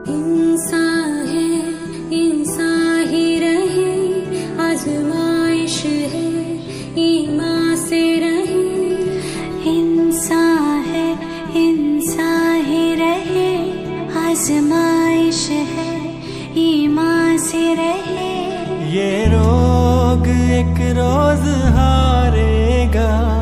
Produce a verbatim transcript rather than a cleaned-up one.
इंसान है इंसान ही रहे, आजमाइश है ईमान से रहे। इंसान है इंसान ही रहे, आजमाइश है ईमान से रहे। ये रोग एक रोज हारेगा।